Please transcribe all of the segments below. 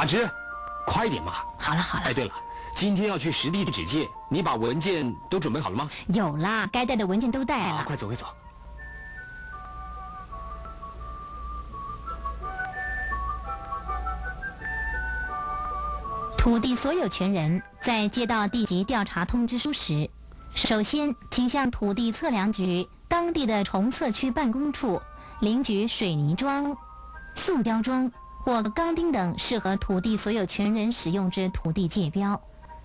阿芝，快点嘛！ 好了好了。 哎，对了，今天要去实地指界，你把文件都准备好了吗？ 有啦，该带的文件都带了。 快走快走。 土地所有权人在接到地籍调查通知书时，首先请向土地测量局当地的重测区办公处领取水泥桩、塑胶桩或钢钉等适合土地所有权人使用之土地界标，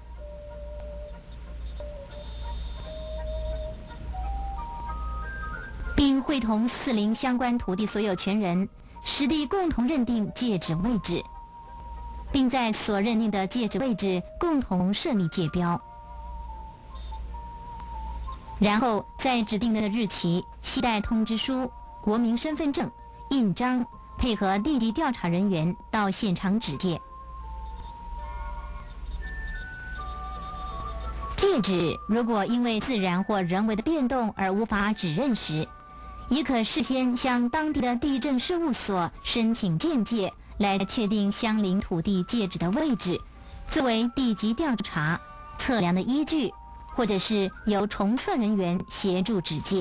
并会同4邻相关土地所有权人实地共同认定界址位置，并在所认定的界址位置共同设立界标，然后在指定的日期携带通知书、国民身份证、印章，配合地籍调查人员到现场指界。界址如果因为自然或人为的变动而无法指认时，也可事先向当地的地政事务所申请鉴界，来确定相邻土地界址的位置，作为地籍调查测量的依据，或者是由重测人员协助指界。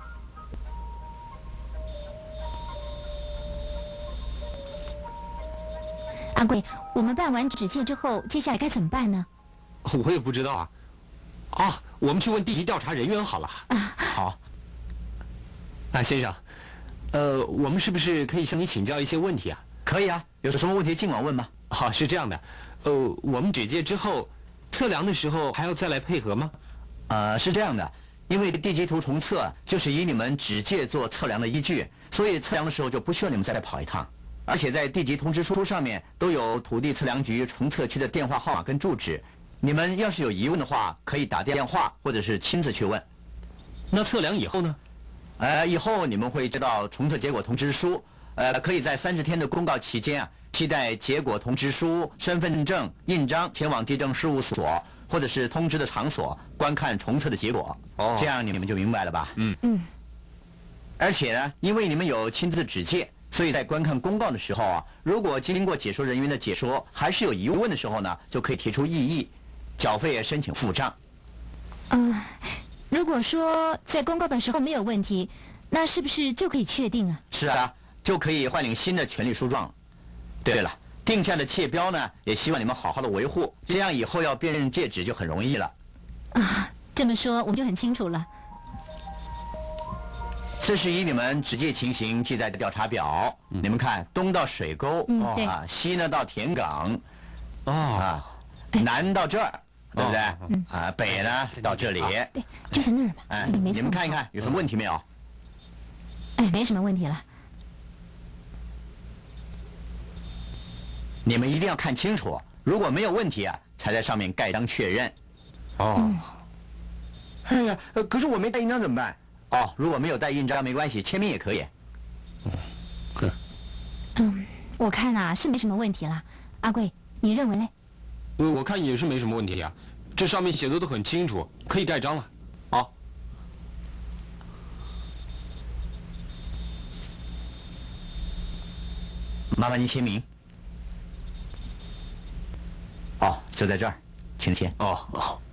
阿贵，我们办完指界之后，接下来该怎么办呢？ 我也不知道啊。啊，我们去问地籍调查人员好了。好。先生，我们是不是可以向你请教一些问题啊？ 可以啊，有什么问题尽管问吧。 好，是这样的，我们指界之后，测量的时候还要再来配合吗？ 是这样的，因为地籍图重测就是以你们指界做测量的依据，所以测量的时候就不需要你们再来跑一趟。而且在地籍通知书上面都有土地测量局重测区的电话号码跟住址，你们要是有疑问的话，可以打电话或者是亲自去问。 那测量以后呢？ 以后你们会知道重测结果通知书，可以在30天的公告期间期待结果通知书、身份证、印章前往地政事务所或者是通知的场所观看重测的结果。这样你们就明白了吧？而且呢，因为你们有亲自指界，所以在观看公告的时候如果经过解说人员的解说还是有疑问的时候呢，就可以提出异议，缴费也申请付账。 如果说在公告的时候没有问题，那是不是就可以确定啊？ 是啊，就可以换领新的权利书状了。对了，定下的界标呢，也希望你们好好的维护，这样以后要辨认界址就很容易了。 这么说我们就很清楚了。 这是以你们指界情形记载的调查表，你们看，东到水沟，西呢到田港，南到这儿。对不对？北呢到这里， 对，就在那儿嘛。 你们看一看有什么问题没有？ 没什么问题了。 你们一定要看清楚，如果没有问题才在上面盖章确认。 哎呀，可是我没带印章怎么办？ 如果没有带印章没关系，签名也可以。 我看是没什么问题了。阿贵，你认为嘞？ 我看也是没什么问题啊，这上面写的都很清楚，可以盖章了。 麻烦您签名。就在这儿，请签。 好。